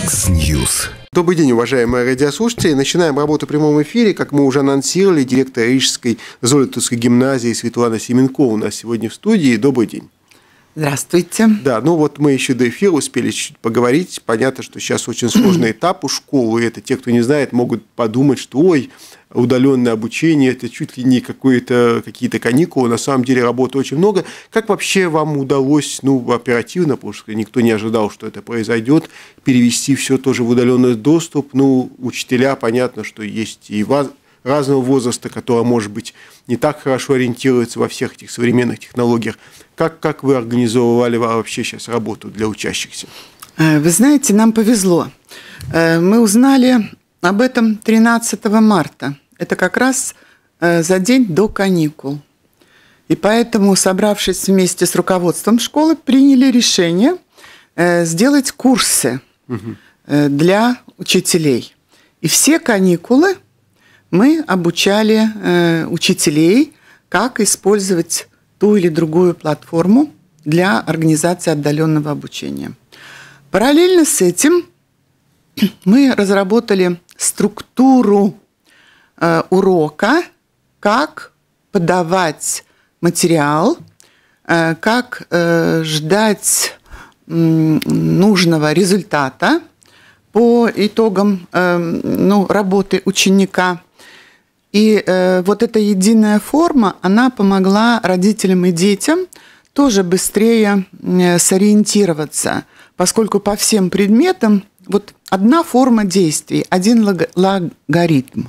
Яндекс.Ньюс. Добрый день, уважаемые радиослушатели. Начинаем работу в прямом эфире. Как мы уже анонсировали, директор Рижской Золотовской гимназии Светлана Семенко у нас сегодня в студии. Добрый день. Здравствуйте. Да, ну вот мы еще до эфира успели чуть поговорить. Понятно, что сейчас очень сложный этап у школы. Это те, кто не знает, могут подумать, что ой, удаленное обучение, это чуть ли не какие-то каникулы. На самом деле работы очень много. Как вообще вам удалось, оперативно, потому что никто не ожидал, что это произойдет, перевести все тоже в удаленный доступ? Учителя, понятно, что есть и разного возраста, которые, может быть, не так хорошо ориентируются во всех этих современных технологиях. Как вы организовывали вообще сейчас работу для учащихся? Вы знаете, нам повезло. Мы узнали об этом 13 марта. Это как раз за день до каникул. И поэтому, собравшись вместе с руководством школы, приняли решение сделать курсы для учителей. И все каникулы мы обучали учителей, как использовать ту или другую платформу для организации отдаленного обучения. Параллельно с этим мы разработали структуру урока, как подавать материал, как ждать нужного результата по итогам работы ученика. И вот эта единая форма, она помогла родителям и детям тоже быстрее сориентироваться, поскольку по всем предметам вот одна форма действий, один логарифм.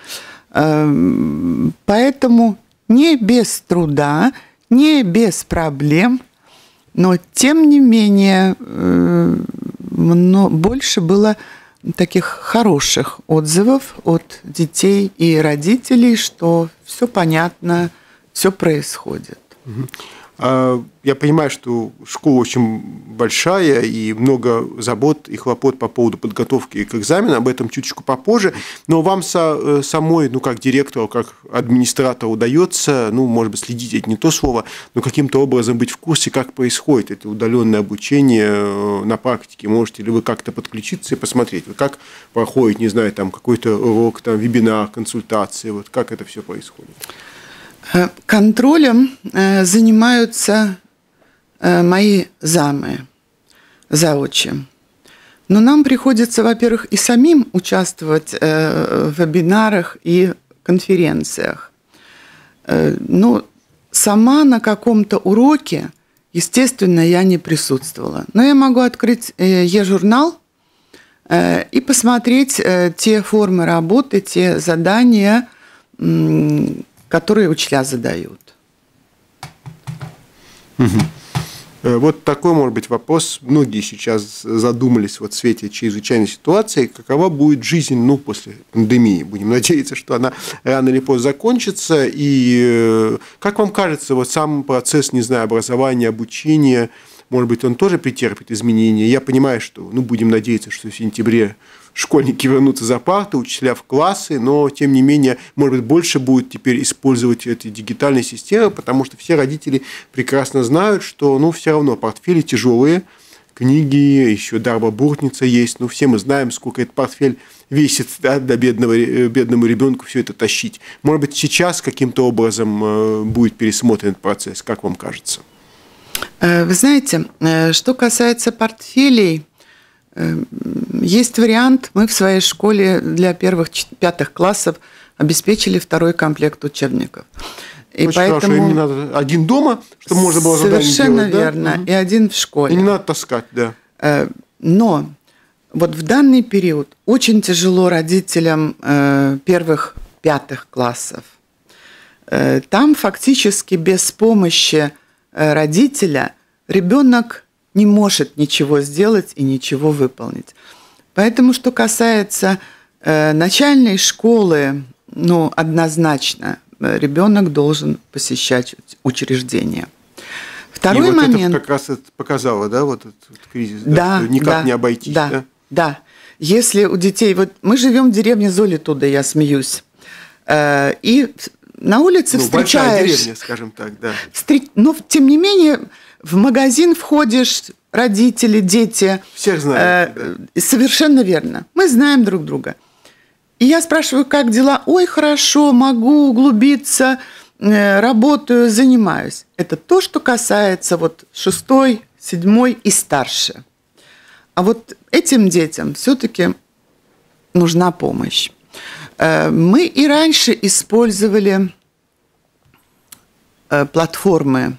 Поэтому не без труда, не без проблем, но тем не менее больше было таких хороших отзывов от детей и родителей, что все понятно, все происходит. Я понимаю, что школа очень большая и много забот и хлопот по поводу подготовки к экзамену, об этом чуточку попозже, но вам самой, как директору, как администратору удается, может быть, следить, это не то слово, но каким-то образом быть в курсе, как происходит это удаленное обучение на практике? Можете ли вы как-то подключиться и посмотреть, как проходит, не знаю, какой-то урок, вебинар, консультации, как это все происходит? Контролем занимаются мои замы, заочи. Но нам приходится, во-первых, и самим участвовать в вебинарах и конференциях. Но сама на каком-то уроке, естественно, я не присутствовала. Но я могу открыть e-журнал и посмотреть те формы работы, те задания, которые учителя задают. Вот такой, может быть, вопрос. Многие сейчас задумались в свете чрезвычайной ситуации, какова будет жизнь после пандемии. Будем надеяться, что она рано или поздно закончится. И как вам кажется, сам процесс, образования, обучения, может быть, он тоже претерпит изменения? Я понимаю, что, будем надеяться, что в сентябре школьники вернутся за парты, учителя в классы, но, тем не менее, может быть, больше будет теперь использовать эти дигитальные системы, потому что все родители прекрасно знают, что, все равно портфели тяжелые, книги, еще дарбобуртница есть, все мы знаем, сколько этот портфель весит, до бедному ребенку все это тащить. Может быть, сейчас каким-то образом будет пересмотрен этот процесс, как вам кажется? Вы знаете, что касается портфелей, есть вариант. Мы в своей школе для 1-5 классов обеспечили 2-й комплект учебников. И очень поэтому хорошо. Им не надо один дома, чтобы можно было задание делать. Совершенно верно. Да? И один в школе. И не надо таскать, да. Но вот в данный период очень тяжело родителям 1-5 классов. Там фактически без помощи родителя ребенок не может ничего сделать и ничего выполнить. Поэтому, что касается начальной школы, однозначно ребенок должен посещать учреждения. Второй момент. Это как раз это показало, этот кризис, да, что никак не обойтись. Да. Если у детей, мы живем в деревне Золотуда, я смеюсь, и на улице встречаешь... Большая деревня, скажем так, да. Но, тем не менее, в магазин входишь родители, дети. Всех знаем. Совершенно верно. Мы знаем друг друга. И я спрашиваю, как дела? Ой, хорошо, могу углубиться, работаю, занимаюсь. Это то, что касается вот 6, 7 и старше. А вот этим детям все-таки нужна помощь. Мы и раньше использовали платформы,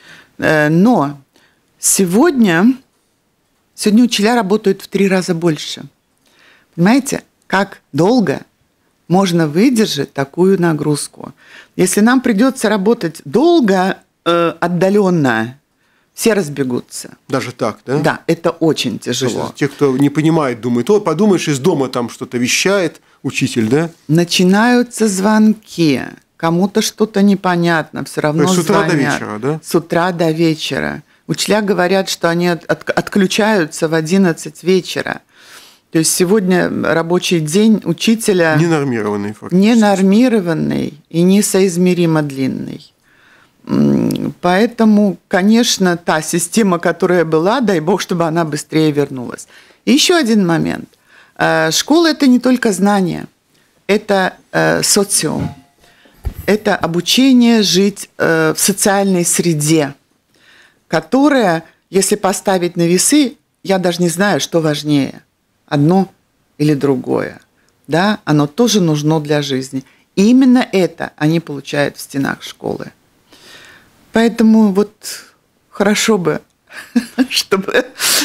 но сегодня учителя работают в 3 раза больше. Понимаете, как долго можно выдержать такую нагрузку? Если нам придется работать долго, отдаленно, все разбегутся. Даже так, да? Да, это очень тяжело. Есть, те, кто не понимает, думают, подумаешь, из дома там что-то вещает учитель, да? Начинаются звонки, кому-то что-то непонятно, все равно звонят. С утра до вечера, да? С утра до вечера. Учителя говорят, что они отключаются в 11 вечера. То есть сегодня рабочий день учителя... Ненормированный, фактически. Ненормированный и несоизмеримо длинный. Поэтому, конечно, та система, которая была, дай бог, чтобы она быстрее вернулась. И еще один момент. Школа – это не только знания, это социум, это обучение жить в социальной среде, которая, если поставить на весы, я даже не знаю, что важнее, одно или другое. Да? Оно тоже нужно для жизни. И именно это они получают в стенах школы. Поэтому вот хорошо бы, чтобы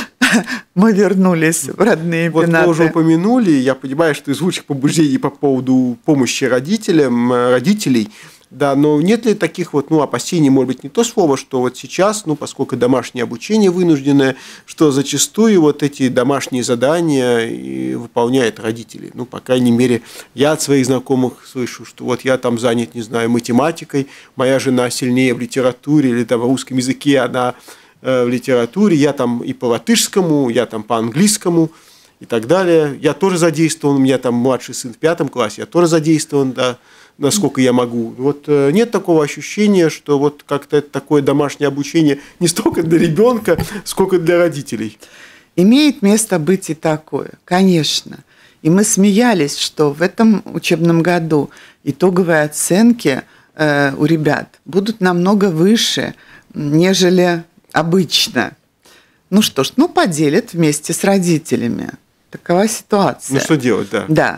мы вернулись в родные пенаты. Вот вы уже упомянули, я понимаю, что из лучших побуждений по поводу помощи родителей, да, но нет ли таких вот, опасений, может быть, не то слово, что вот сейчас, поскольку домашнее обучение вынужденное, что зачастую вот эти домашние задания и выполняют родители. По крайней мере, я от своих знакомых слышу, что вот я там занят, не знаю, математикой, моя жена сильнее в литературе или там в русском языке, она в литературе, я там и по латышскому, я там по английскому и так далее. Я тоже задействован, у меня там младший сын в 5 классе, я тоже задействован, да, насколько я могу. Вот нет такого ощущения, что вот как-то это такое домашнее обучение не столько для ребенка, сколько для родителей. Имеет место быть и такое, конечно. И мы смеялись, что в этом учебном году итоговые оценки у ребят будут намного выше, нежели обычно. Ну что ж, поделят вместе с родителями. Такова ситуация. Что делать, да. Да.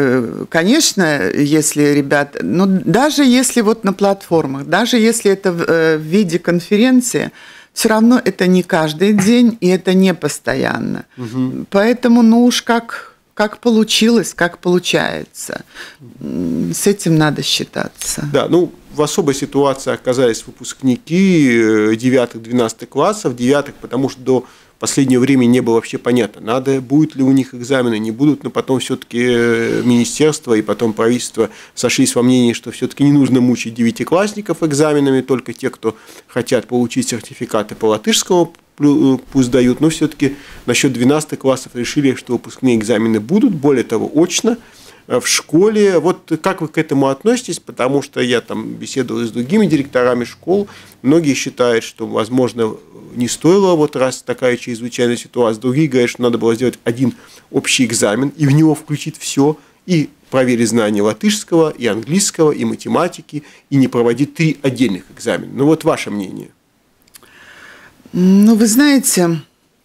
Конечно, если ребята, даже если вот на платформах, даже если это в виде конференции, все равно это не каждый день, и это не постоянно. Угу. Поэтому, уж как получилось, как получается. С этим надо считаться. Да, в особой ситуации оказались выпускники 9-12 классов, 9, потому что до последнее время не было вообще понятно, будет ли у них экзамены, не будут, но потом все-таки министерство и потом правительство сошлись во мнении, что все-таки не нужно мучить 9-классников экзаменами, только те, кто хотят получить сертификаты по латышскому, пусть дают, но все-таки насчет 12 классов решили, что выпускные экзамены будут, более того, очно, в школе. Вот как вы к этому относитесь? Потому что я там беседовал с другими директорами школ. Многие считают, что, возможно, не стоило вот раз такая чрезвычайная ситуация. Другие говорят, что надо было сделать один общий экзамен и в него включить все, и проверить знания латышского, и английского, и математики, и не проводить 3 отдельных экзамена. Вот ваше мнение. Вы знаете,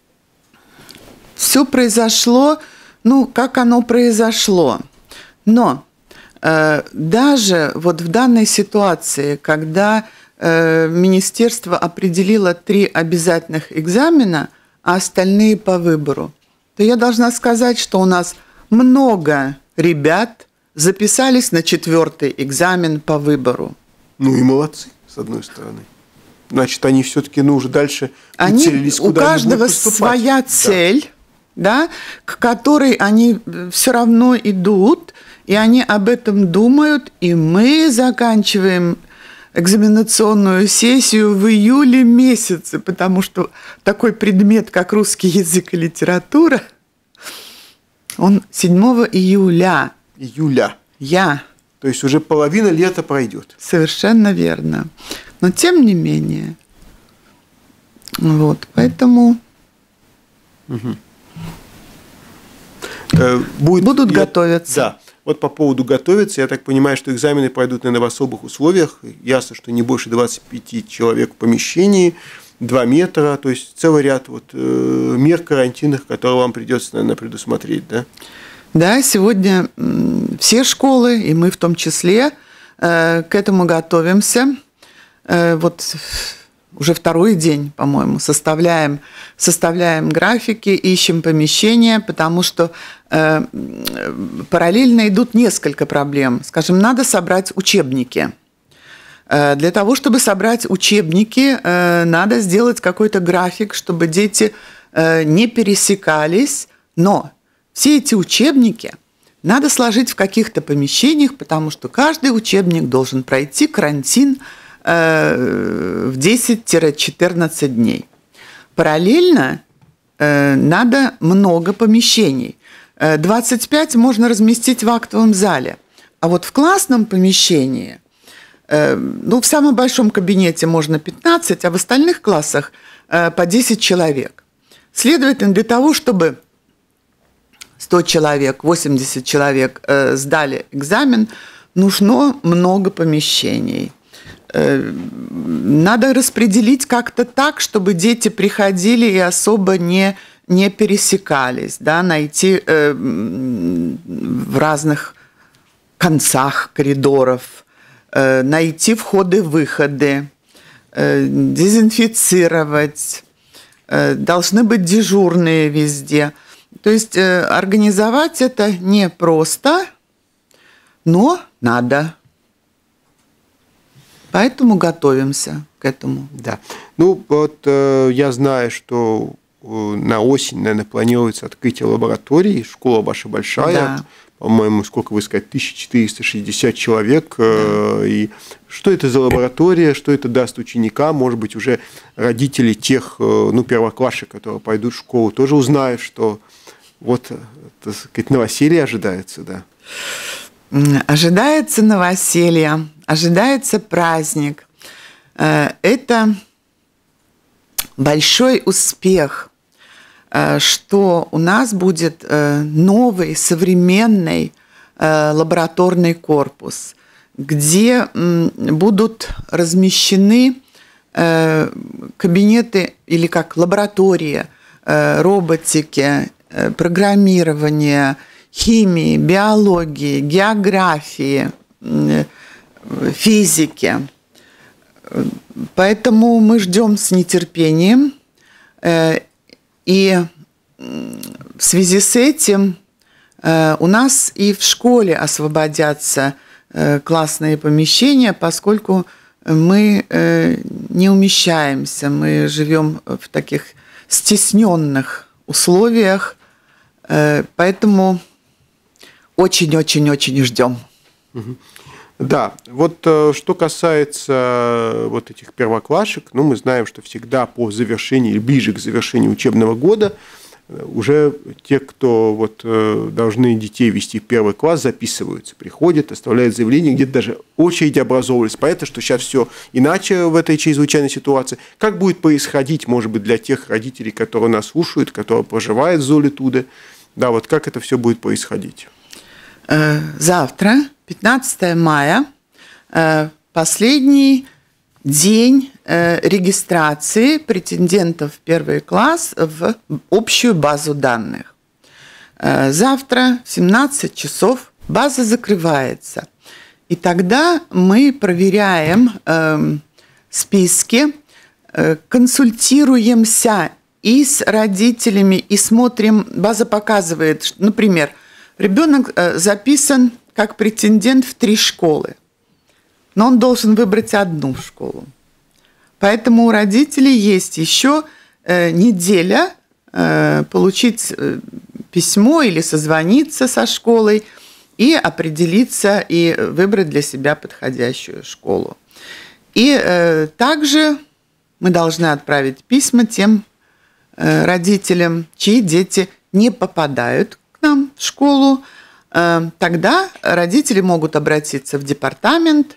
все произошло, как оно произошло. Но даже вот в данной ситуации, когда министерство определило 3 обязательных экзамена, а остальные по выбору, то я должна сказать, что у нас много ребят записались на 4-й экзамен по выбору. И молодцы, с одной стороны. Значит, они все-таки уже дальше целились, куда у каждого своя цель, да, к которой они все равно идут, и они об этом думают, и мы заканчиваем экзаменационную сессию в июле месяце, потому что такой предмет, как русский язык и литература, он 7 июля. То есть уже половина лета пройдет. Совершенно верно. Но тем не менее, поэтому Будут готовиться. Да. Вот по поводу готовиться, я так понимаю, что экзамены пройдут, наверное, в особых условиях. Ясно, что не больше 25 человек в помещении, 2 метра, то есть целый ряд мер карантинных, которые вам придется, наверное, предусмотреть, да? Да, сегодня все школы, и мы в том числе, к этому готовимся. Вот уже второй день, по-моему, составляем графики, ищем помещения, потому что параллельно идут несколько проблем. Скажем, надо собрать учебники. Для того, чтобы собрать учебники, надо сделать какой-то график, чтобы дети не пересекались, но все эти учебники надо сложить в каких-то помещениях, потому что каждый учебник должен пройти карантин в 10-14 дней. Параллельно надо много помещений. 25 можно разместить в актовом зале, а вот в классном помещении, в самом большом кабинете можно 15, а в остальных классах по 10 человек. Следовательно, для того, чтобы 100 человек, 80 человек сдали экзамен, нужно много помещений. Надо распределить как-то так, чтобы дети приходили и особо не пересекались, да, найти в разных концах коридоров, найти входы-выходы, дезинфицировать, должны быть дежурные везде. То есть организовать это непросто, но надо. Поэтому готовимся к этому. Да. Я знаю, что на осень, наверное, планируется открытие лабораторий. Школа ваша большая. Да. По-моему, сколько вы сказали, 1460 человек. Да. И что это за лаборатория, что это даст ученикам? Может быть, уже родители тех, первоклассников, которые пойдут в школу, тоже узнают, что так сказать, новоселье ожидается, да? Ожидается новоселье, ожидается праздник. Это большой успех, что у нас будет новый, современный лабораторный корпус, где будут размещены кабинеты или как лаборатория роботики, программирования, химии, биологии, географии, физики. Поэтому мы ждем с нетерпением. И в связи с этим у нас и в школе освободятся классные помещения, поскольку мы не умещаемся, мы живем в таких стесненных условиях, поэтому очень-очень-очень ждем. Да, что касается этих первоклашек, мы знаем, что всегда по завершении или ближе к завершению учебного года уже те, кто должны детей вести в первый класс, записываются, приходят, оставляют заявление, где-то даже очереди образовывались. Понятно, что сейчас все иначе в этой чрезвычайной ситуации. Как будет происходить, может быть, для тех родителей, которые нас слушают, которые проживают в Золитуде, да, как это все будет происходить? Завтра, 15 мая, последний день регистрации претендентов в первый класс в общую базу данных. Завтра в 17 часов база закрывается. И тогда мы проверяем списки, консультируемся и с родителями, и смотрим. База показывает, например, ребенок записан как претендент в 3 школы, но он должен выбрать одну школу. Поэтому у родителей есть еще неделя получить письмо или созвониться со школой и определиться и выбрать для себя подходящую школу. И также мы должны отправить письма тем родителям, чьи дети не попадают к нам в школу. Тогда родители могут обратиться в департамент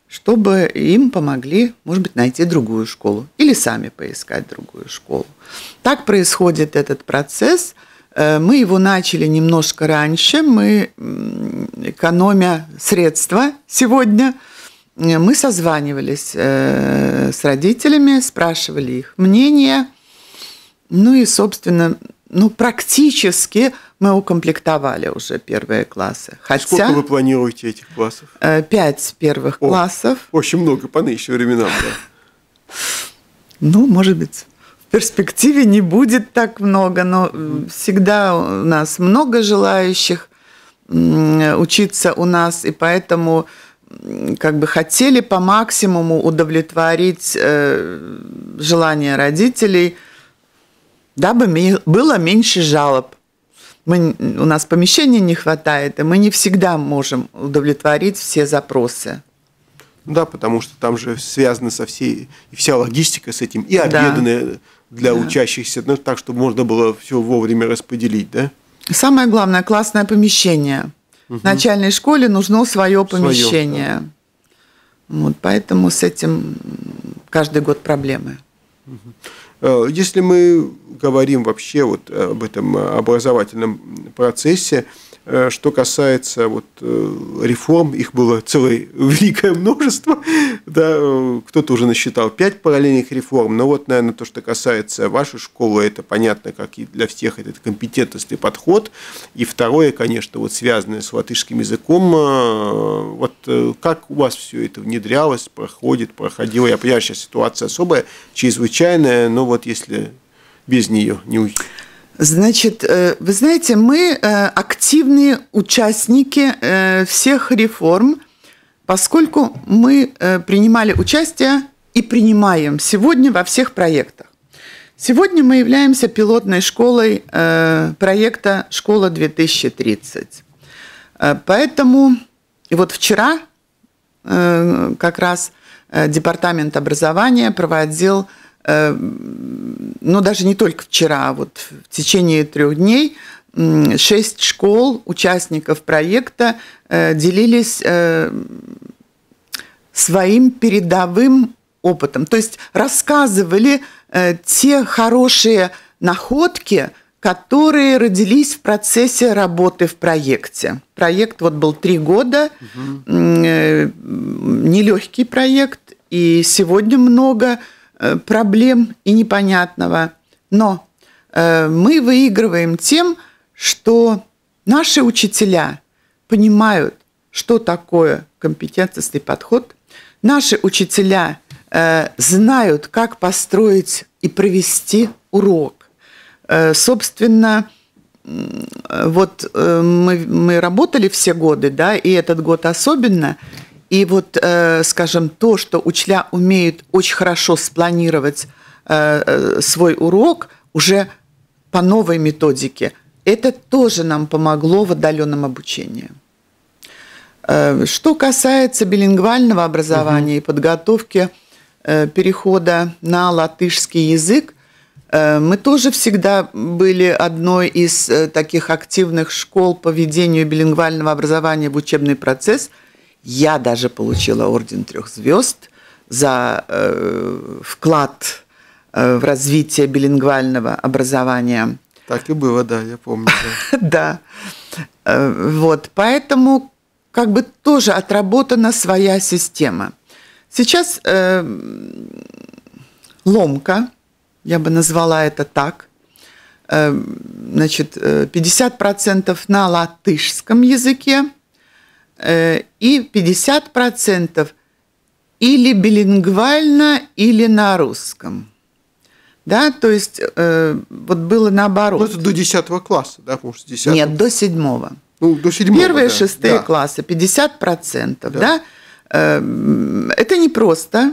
чтобы им помогли, может быть, найти другую школу или сами поискать другую школу. Так происходит этот процесс. Мы его начали немножко раньше, мы, экономя средства сегодня, мы созванивались с родителями, спрашивали их мнение, ну и, собственно, практически мы укомплектовали уже первые классы. Хотя, сколько вы планируете этих классов? 5 первых классов. Очень много по нынешним временам, да. Может быть, в перспективе не будет так много, но всегда у нас много желающих учиться у нас, и поэтому хотели по максимуму удовлетворить желания родителей, дабы было меньше жалоб. У нас помещения не хватает, и мы не всегда можем удовлетворить все запросы. Да, потому что там же связано и вся логистика с этим, и обеды для учащихся, так, чтобы можно было все вовремя распределить, да? Самое главное – классное помещение. В начальной школе нужно свое помещение. Да. Поэтому с этим каждый год проблемы. Если мы говорим вообще об этом образовательном процессе, что касается реформ, их было целое великое множество, да, кто-то уже насчитал 5 параллельных реформ, но наверное, то, что касается вашей школы, это понятно, как и для всех, это компетентностный подход, и второе, конечно, связанное с латышским языком, как у вас все это внедрялось, проходило, я понимаю, сейчас ситуация особая, чрезвычайная, но если без нее не уйти. Значит, вы знаете, мы активные участники всех реформ, поскольку мы принимали участие и принимаем сегодня во всех проектах. Сегодня мы являемся пилотной школой проекта «Школа-2030». Поэтому вчера как раз Департамент образования проводил, даже не только вчера, в течение 3 дней 6 школ, участников проекта, делились своим передовым опытом. То есть рассказывали те хорошие находки, которые родились в процессе работы в проекте. Проект был 3 года, нелегкий проект, и сегодня много проблем и непонятного. Но мы выигрываем тем, что наши учителя понимают, что такое компетентностный подход. Наши учителя знают, как построить и провести урок. Собственно, мы работали все годы, да, и этот год особенно. И скажем, то, что учителя умеют очень хорошо спланировать свой урок уже по новой методике, это тоже нам помогло в отдаленном обучении. Что касается билингвального образования и подготовки перехода на латышский язык, мы тоже всегда были одной из таких активных школ по введению билингвального образования в учебный процесс. Я даже получила орден 3 звезд за вклад в развитие билингвального образования. Так и было, да, я помню. Да. Поэтому тоже отработана своя система. Сейчас ломка, я бы назвала это так, 50% на латышском языке, и 50% или билингвально, или на русском. Да, то есть было наоборот. Это до 10 класса, да, потому что 10. Нет, до 7. До 7. Первые 6 классы 50%, да. Это непросто,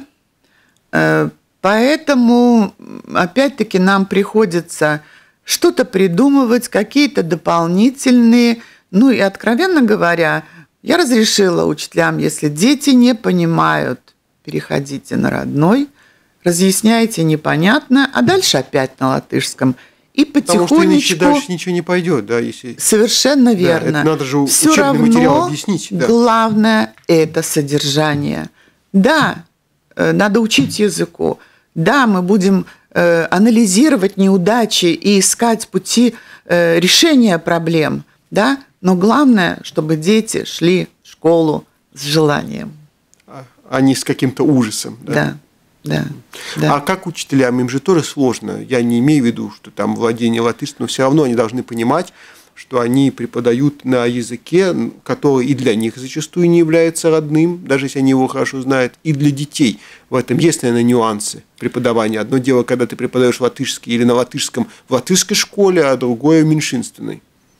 поэтому, опять-таки, нам приходится что-то придумывать, какие-то дополнительные, и, откровенно говоря, я разрешила учителям, если дети не понимают, переходите на родной, разъясняйте непонятно, а дальше опять на латышском. И потихонечку... Потому что дальше ничего не пойдет, да, если... Совершенно верно. Да, это надо же всё учебный равно материал объяснить. Да. Главное – это содержание. Да, надо учить языку. Да, мы будем анализировать неудачи и искать пути решения проблем, да, но главное, чтобы дети шли в школу с желанием. А не с каким-то ужасом. Да. Да. А как учителям? Им же тоже сложно. Я не имею в виду, что там владение латышским, но все равно они должны понимать, что они преподают на языке, который и для них зачастую не является родным, даже если они его хорошо знают, и для детей. В этом есть, наверное, нюансы преподавания. Одно дело, когда ты преподаешь латышский или на латышском в латышской школе, а другое в меньшинственной.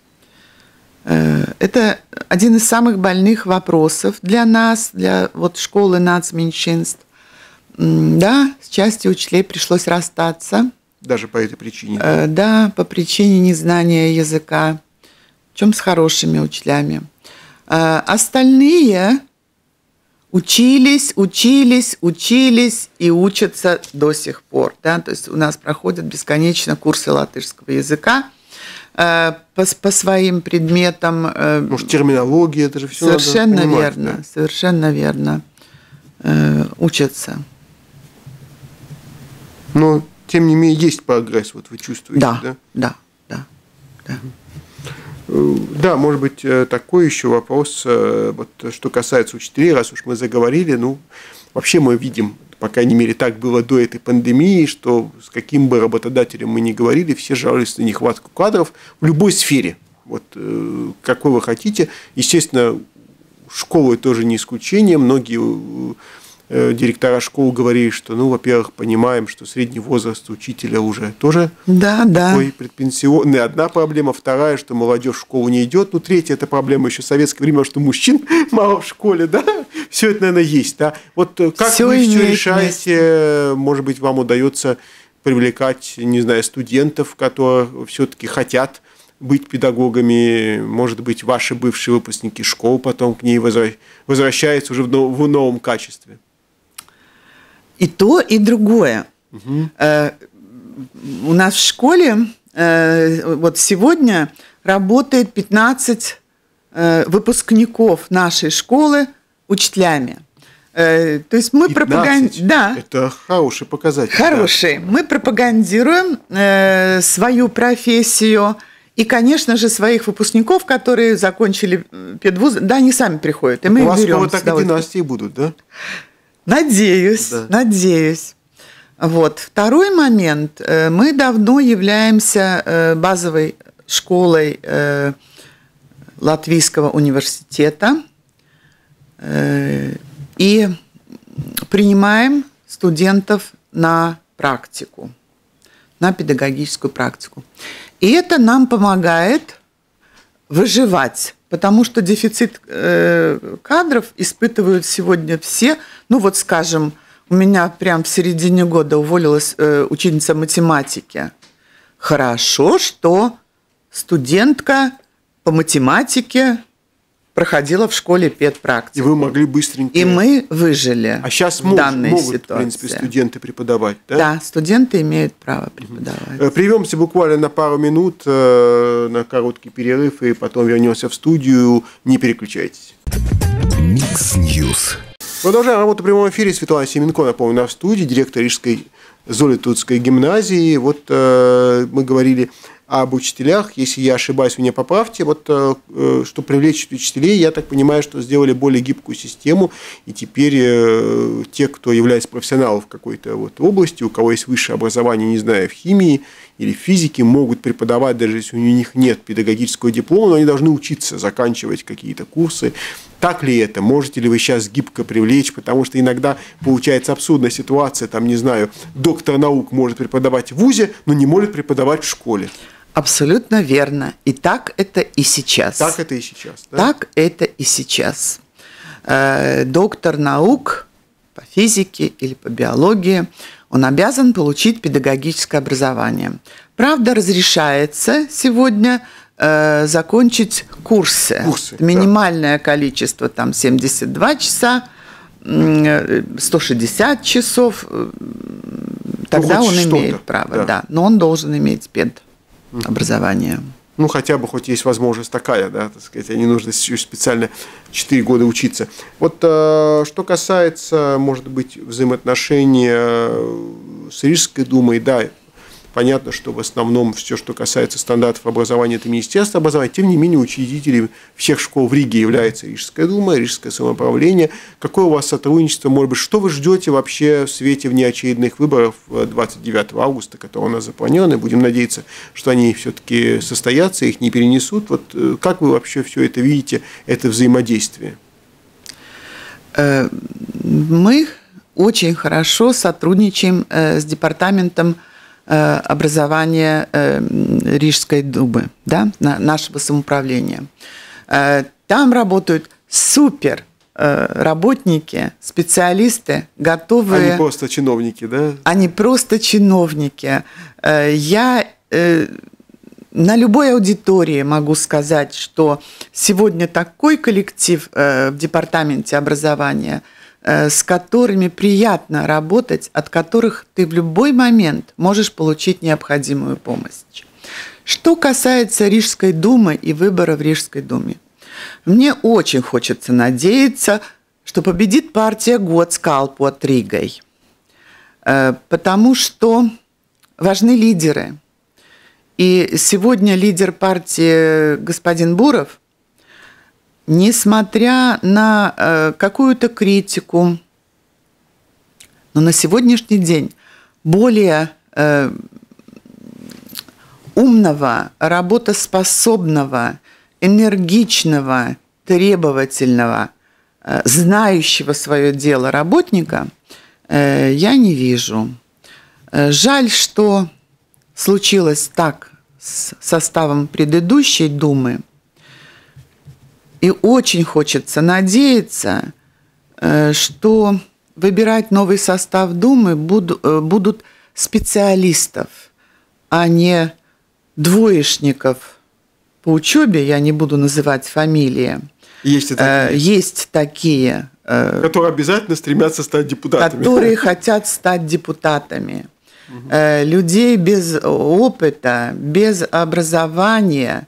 Это один из самых больных вопросов для нас, для вот школы нацменьшинств. Да, с частью учителей пришлось расстаться. Даже по этой причине? Да, по причине незнания языка, причем с хорошими учителями. Остальные учились и учатся до сих пор. Да? То есть у нас проходят бесконечно курсы латышского языка по своим предметам. Может, терминология, это же все совершенно надо понимать, верно, да? совершенно верно. Учатся. Но, тем не менее, есть прогресс, вот вы чувствуете, да? Да. Да, может быть, такой еще вопрос, вот, что касается учителей, раз уж мы заговорили, ну, вообще мы видим, по крайней мере, так было до этой пандемии, что с каким бы работодателем мы ни говорили, все жалуются на нехватку кадров в любой сфере, вот, какой вы хотите. Естественно, школы тоже не исключение, многие директора школ говорили, что, ну, во-первых, понимаем, что средний возраст учителя уже тоже такой предпенсионный. Одна проблема. Вторая, что молодежь в школу не идет. Ну, третья – это проблема еще советское время, что мужчин мало в школе, да? Все это, наверное, есть, да? Вот как все вы все решаете? Место. Может быть, вам удается привлекать, не знаю, студентов, которые все-таки хотят быть педагогами, может быть, ваши бывшие выпускники школ потом к ней возвращаются уже в новом качестве? И то, и другое. Угу. У нас в школе вот сегодня работает 15 выпускников нашей школы учителями. То есть мы пропагандируем... Да. Это хороший показатель. Хороший. Да. Мы пропагандируем свою профессию. И, конечно же, своих выпускников, которые закончили педвуз, да, они сами приходят. И мы у вас скоро так и династии будут, да? Надеюсь, да. Надеюсь. Вот. Второй момент. Мы давно являемся базовой школой Латвийского университета и принимаем студентов на практику, на педагогическую практику. И это нам помогает выживать, потому что дефицит кадров испытывают сегодня все. Ну вот, скажем, у меня прям в середине года уволилась ученица математики. Хорошо, что студентка по математике проходила в школе педпрактику. И вы могли быстренько... И мы выжили. А сейчас в данной могут, ситуации. В принципе, студенты преподавать, да? Да, студенты имеют право преподавать. Прервемся буквально на пару минут, на короткий перерыв, и потом вернемся в студию. Не переключайтесь. Микс Ньюс. Продолжаем работу в прямом эфире. Светлана Семенко, напомню, на студии, директор Рижской Золитудской гимназии. Вот мы говорили об учителях. Если я ошибаюсь, вы меня поправьте. Вот что привлечь учителей, я так понимаю, что сделали более гибкую систему, и теперь те, кто является профессионалом в какой-то вот области, у кого есть высшее образование, не знаю, в химии или в физике, могут преподавать, даже если у них нет педагогического диплома, но они должны учиться, заканчивать какие-то курсы. Так ли это? Можете ли вы сейчас гибко привлечь? Потому что иногда получается абсурдная ситуация, там, не знаю, доктор наук может преподавать в вузе, но не может преподавать в школе. Абсолютно верно. И так это и сейчас. Так это и сейчас, да? Так это и сейчас. Доктор наук по физике или по биологии, он обязан получить педагогическое образование. Правда, разрешается сегодня закончить курсы. Минимальное количество, там, 72 часа, 160 часов, тогда он имеет право. Да. Но он должен иметь педобразование. Ну, хотя бы, хоть есть возможность такая, да, так сказать, а не нужно еще специально 4 года учиться. Вот что касается, может быть, взаимоотношения с Рижской думой, да, понятно, что в основном все, что касается стандартов образования, это Министерство образования. Тем не менее, учредителем всех школ в Риге является Рижская дума, Рижское самоуправление. Какое у вас сотрудничество, может быть, что вы ждете вообще в свете внеочередных выборов 29 августа, которые у нас запланированы? Будем надеяться, что они все-таки состоятся, их не перенесут. Вот как вы вообще все это видите, это взаимодействие? Мы очень хорошо сотрудничаем с департаментом образования Рижской думы, да, нашего самоуправления. Там работают супер работники, специалисты, готовые... Они просто чиновники, да? Они просто чиновники. Я на любой аудитории могу сказать, что сегодня такой коллектив в департаменте образования, с которыми приятно работать, от которых ты в любой момент можешь получить необходимую помощь. Что касается Рижской думы и выбора в Рижской думе, мне очень хочется надеяться, что победит партия Godskal под Ригой, потому что важны лидеры. И сегодня лидер партии господин Буров, несмотря на какую-то критику, но на сегодняшний день более умного, работоспособного, энергичного, требовательного, знающего свое дело работника я не вижу. Жаль, что случилось так с составом предыдущей Думы. И очень хочется надеяться, что выбирать новый состав Думы будут специалистов, а не двоечников по учебе, я не буду называть фамилии. Есть такие. Которые обязательно стремятся стать депутатами. Которые хотят стать депутатами. Людей без опыта, без образования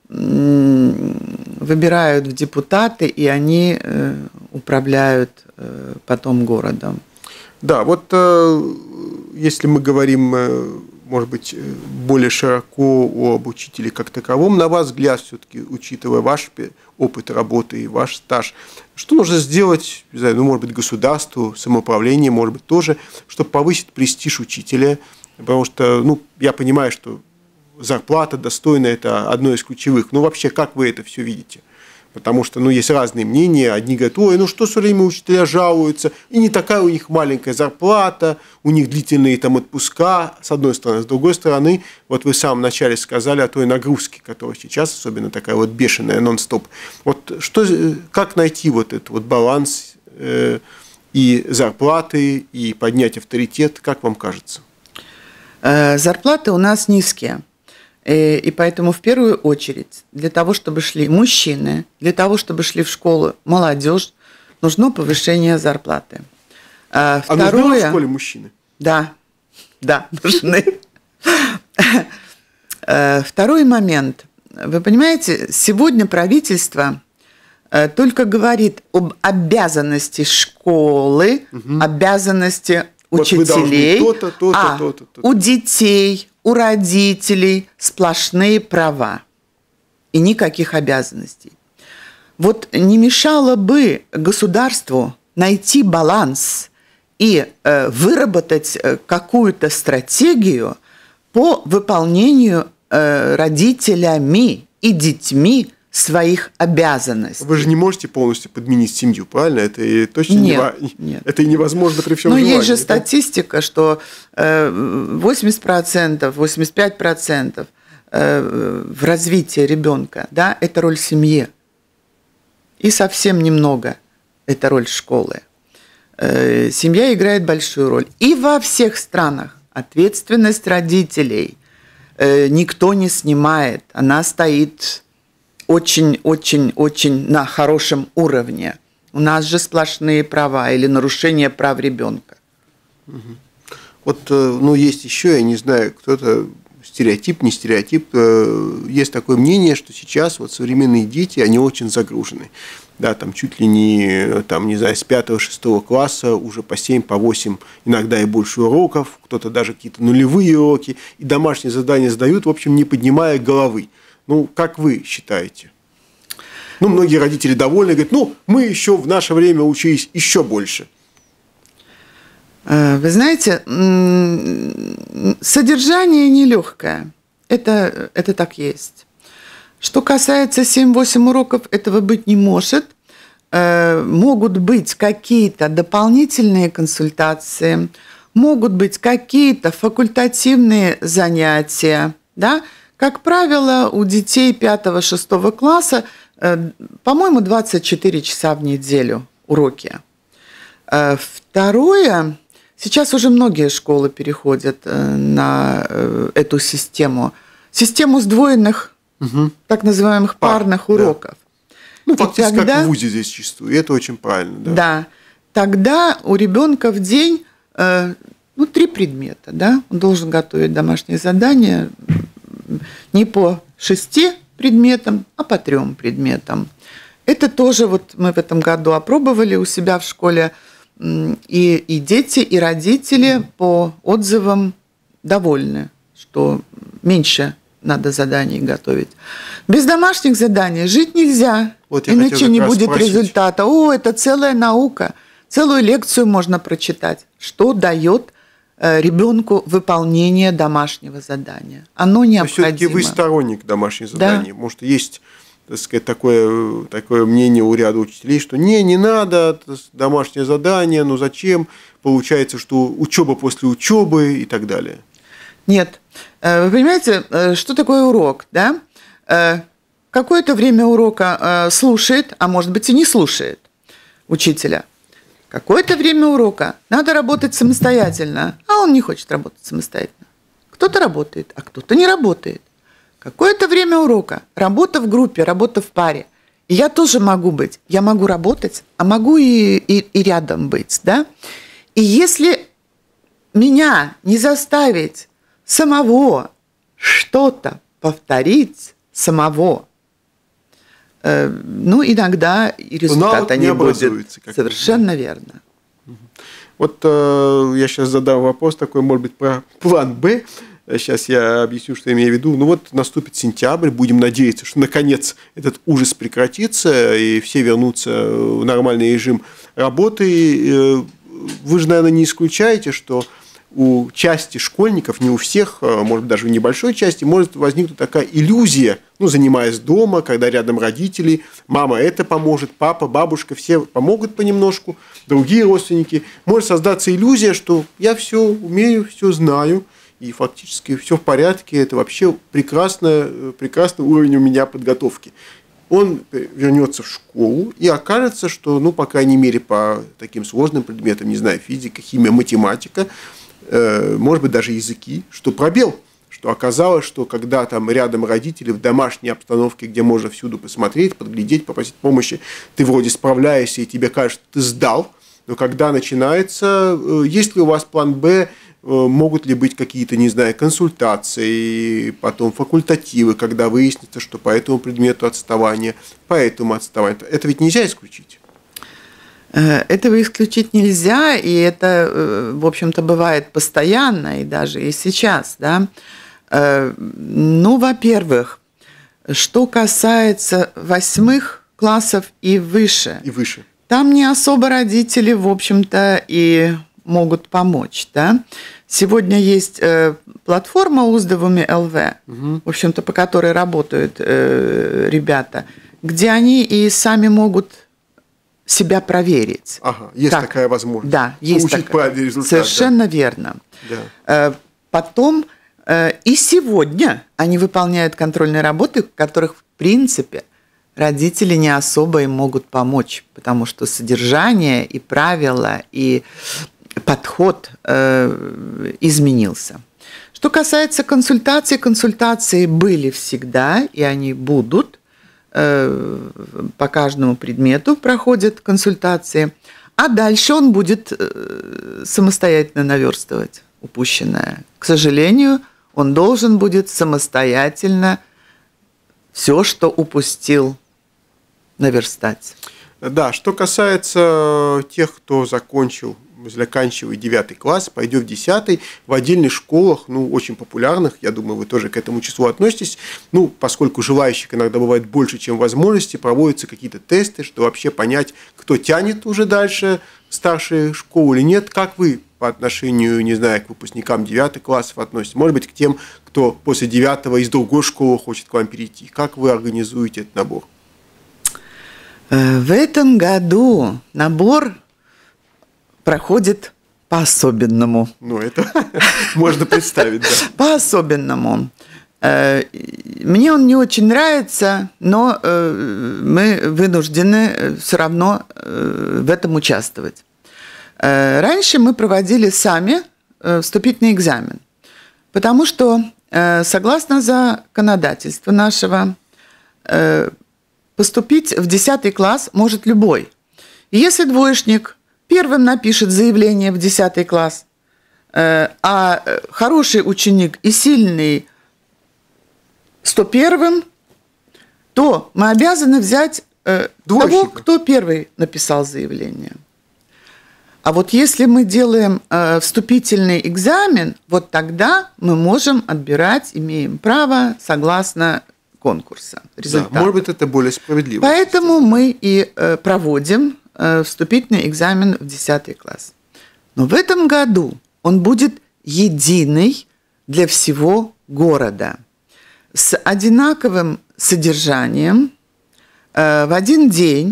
выбирают в депутаты, и они управляют потом городом. Да, вот если мы говорим, может быть, более широко об учителе как таковом, на ваш взгляд, все-таки, учитывая ваш опыт работы и ваш стаж, что нужно сделать, не знаю, может быть, государству, самоуправлению, может быть, тоже, чтобы повысить престиж учителя, потому что, я понимаю, что зарплата достойная – это одно из ключевых. Но вообще, как вы это все видите? Потому что, есть разные мнения. Одни говорят, что все время учителя жалуются, и не такая у них маленькая зарплата, у них длительные там отпуска, с одной стороны. С другой стороны, вот вы в самом начале сказали о той нагрузке, которая сейчас, особенно такая вот бешеная, нон-стоп. Вот как найти вот этот вот баланс и зарплаты, и поднять авторитет, как вам кажется? Зарплаты у нас низкие. И поэтому в первую очередь для того, чтобы шли мужчины, для того, чтобы шли в школу молодежь, нужно повышение зарплаты. Второе, нужны в школе мужчины? Да, нужны. Второй момент. Вы понимаете, сегодня правительство только говорит об обязанности школы, обязанности учителей, у детей, у родителей сплошные права и никаких обязанностей. Вот не мешало бы государству найти баланс и выработать какую-то стратегию по выполнению родителями и детьми своих обязанностей. Вы же не можете полностью подменить семью, правильно? Это точно нет. Это невозможно при всем желании. Но есть же статистика, что 80%, 85% в развитии ребенка, да, это роль семьи. И совсем немного это роль школы. Семья играет большую роль. И во всех странах ответственность родителей никто не снимает. Она стоит очень-очень-очень на хорошем уровне. У нас же сплошные права или нарушение прав ребенка. Вот, есть еще, я не знаю, кто-то стереотип, не стереотип, есть такое мнение, что сейчас вот современные дети, они очень загружены. Да, там чуть ли не, там, не знаю, с 5-6 класса уже по 7, по 8, иногда и больше уроков, кто-то даже какие-то нулевые уроки, и домашние задания сдают, в общем, не поднимая головы. Ну, как вы считаете? Ну, многие родители довольны, говорят, ну, мы еще в наше время учились еще больше. Вы знаете, содержание нелегкое. Это так есть. Что касается 7-8 уроков, этого быть не может. Могут быть какие-то дополнительные консультации, могут быть какие-то факультативные занятия. Да? Как правило, у детей 5-6 класса, по-моему, 24 часа в неделю уроки. Второе, сейчас уже многие школы переходят на эту систему сдвоенных, так называемых парных уроков. Ну, фактически тогда, как в ВУЗе здесь чувствую, и это очень правильно. Да, да, тогда у ребенка в день 3 предмета. Да? Он должен готовить домашние задания не по 6 предметам, а по 3 предметам. Это тоже вот мы в этом году опробовали у себя в школе, и дети, и родители по отзывам довольны, что меньше надо заданий готовить. Без домашних заданий жить нельзя, вот иначе не будет результата. Это целая наука, целую лекцию можно прочитать, что дает ребенку выполнение домашнего задания. Оно необходимо. Все-таки вы сторонник домашних заданий. Да. Может, есть, так сказать, такое мнение у ряда учителей, что не надо домашнее задание, ну зачем? Получается, что учеба после учебы и так далее. Нет. Вы понимаете, что такое урок, да? Какое-то время урока слушает, а может быть и не слушает учителя. Какое-то время урока надо работать самостоятельно, а он не хочет работать самостоятельно. Кто-то работает, а кто-то не работает. Какое-то время урока, работа в группе, работа в паре. И я тоже могу быть. Я могу работать, а могу и рядом быть, да? И если меня не заставить самого что-то повторить, иногда и результата не будет. Совершенно верно. Вот я сейчас задам вопрос такой, может быть, про план «Б». Сейчас я объясню, что я имею в виду. Ну вот наступит сентябрь, будем надеяться, что наконец этот ужас прекратится, и все вернутся в нормальный режим работы. Вы же, наверное, не исключаете, что у части школьников, не у всех, может быть, даже в небольшой части, может возникнуть такая иллюзия, занимаясь дома, когда рядом родители, мама это поможет, папа, бабушка, все помогут понемножку, другие родственники. Может создаться иллюзия, что я все умею, все знаю, и фактически все в порядке, это вообще прекрасный уровень у меня подготовки. Он вернется в школу, и окажется, что, по крайней мере, по таким сложным предметам, не знаю, физика, химия, математика, может быть, даже языки, что пробел, что оказалось, что когда там рядом родители в домашней обстановке, где можно всюду посмотреть, подглядеть, попросить помощи, ты вроде справляешься, и тебе кажется, ты сдал, но когда начинается, есть ли у вас план «Б», могут ли быть какие-то, не знаю, консультации, потом факультативы, когда выяснится, что по этому предмету отставание, по этому отставание. Это ведь нельзя исключить. Этого исключить нельзя, и это, в общем-то, бывает постоянно, и даже и сейчас, да. Во-первых, что касается 8 классов и выше. Там не особо родители, в общем-то, и могут помочь, да. Сегодня есть платформа Уздовыми ЛВ, в общем-то, по которой работают ребята, где они и сами могут себя проверить. Есть такая возможность. Да, есть получить правильный результат. Совершенно верно. Да. Потом и сегодня они выполняют контрольные работы, в которых, в принципе, родители не особо им могут помочь, потому что содержание и правила, и подход изменился. Что касается консультаций, консультации были всегда, и они будут. По каждому предмету проходят консультации, а дальше он будет самостоятельно наверстывать упущенное. К сожалению, он должен будет самостоятельно все, что упустил, наверстать. Да, что касается тех, кто заканчивает 9 класс, пойдет в 10, в отдельных школах, очень популярных, я думаю, вы тоже к этому числу относитесь, поскольку желающих иногда бывает больше, чем возможностей, проводятся какие-то тесты, чтобы вообще понять, кто тянет уже дальше старшие школы или нет. Как вы по отношению, не знаю, к выпускникам 9 классов относитесь? Может быть, к тем, кто после 9 из другой школы хочет к вам перейти? Как вы организуете этот набор? В этом году набор проходит по-особенному. Это можно представить, да. По-особенному. Мне он не очень нравится, но мы вынуждены все равно в этом участвовать. Раньше мы проводили сами вступительный экзамен, потому что, согласно законодательству нашего, поступить в 10 класс может любой. И если двоечник первым напишет заявление в 10 класс, а хороший ученик и сильный 101-м, то мы обязаны взять того, кто первый написал заявление. А вот если мы делаем вступительный экзамен, вот тогда мы можем отбирать, имеем право согласно конкурса, результата. Да, может быть, это более справедливо. Поэтому мы и проводим вступительный экзамен в 10 класс. Но в этом году он будет единый для всего города, с одинаковым содержанием, в один день.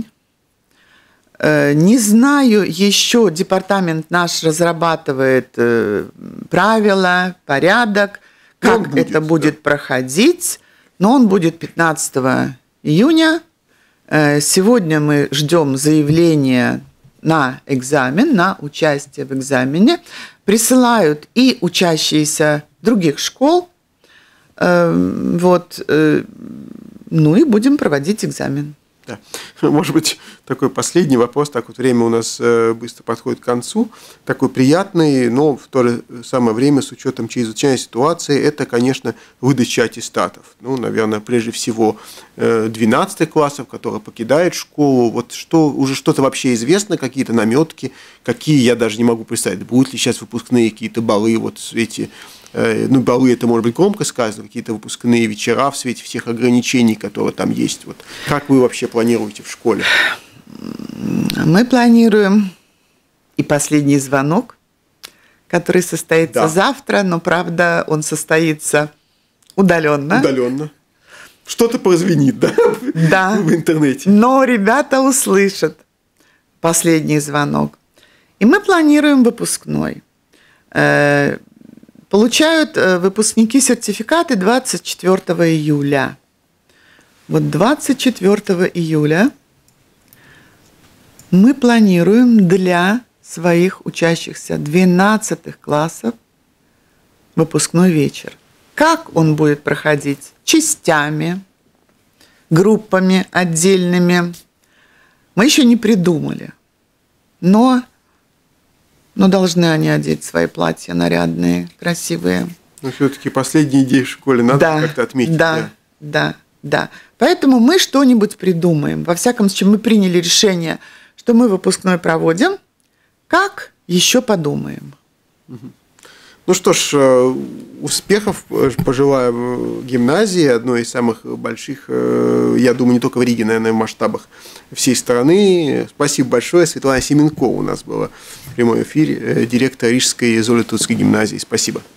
Не знаю, еще департамент наш разрабатывает правила, порядок, как это будет проходить, но он будет 15 июня. Сегодня мы ждем заявления на экзамен, на участие в экзамене. Присылают и учащиеся других школ. И будем проводить экзамен. Да. Может быть, такой последний вопрос, так вот время у нас быстро подходит к концу, такой приятный, но в то же самое время с учетом чрезвычайной ситуации, это, конечно, выдача аттестатов. Наверное, прежде всего 12 классов, которые покидают школу, уже что-то вообще известно, какие-то наметки, какие, я даже не могу представить, будут ли сейчас выпускные какие-то баллы, баллы, это может быть громко сказано, какие-то выпускные вечера в свете всех ограничений, которые там есть. Как вы вообще планируете в школе? Мы планируем и последний звонок, который состоится завтра, но, правда, он состоится удаленно. Удаленно. Что-то прозвенит, да, в интернете. Но ребята услышат последний звонок. И мы планируем выпускной. Получают выпускники сертификаты 24 июля. 24 июля мы планируем для своих учащихся 12 классов выпускной вечер. Как он будет проходить? Частями, группами отдельными. Мы еще не придумали. Но должны они одеть свои платья нарядные, красивые. Но все-таки последние идеи в школе надо как-то отметить. Да. Поэтому мы что-нибудь придумаем. Во всяком случае, мы приняли решение, что мы выпускной проводим. Как еще подумаем. Что ж, успехов пожелаю гимназии, одной из самых больших, я думаю, не только в Риге, наверное, в масштабах всей страны. Спасибо большое. Светлана Семенкова у нас была в прямом эфире, директор Рижской Золотоцкой гимназии. Спасибо.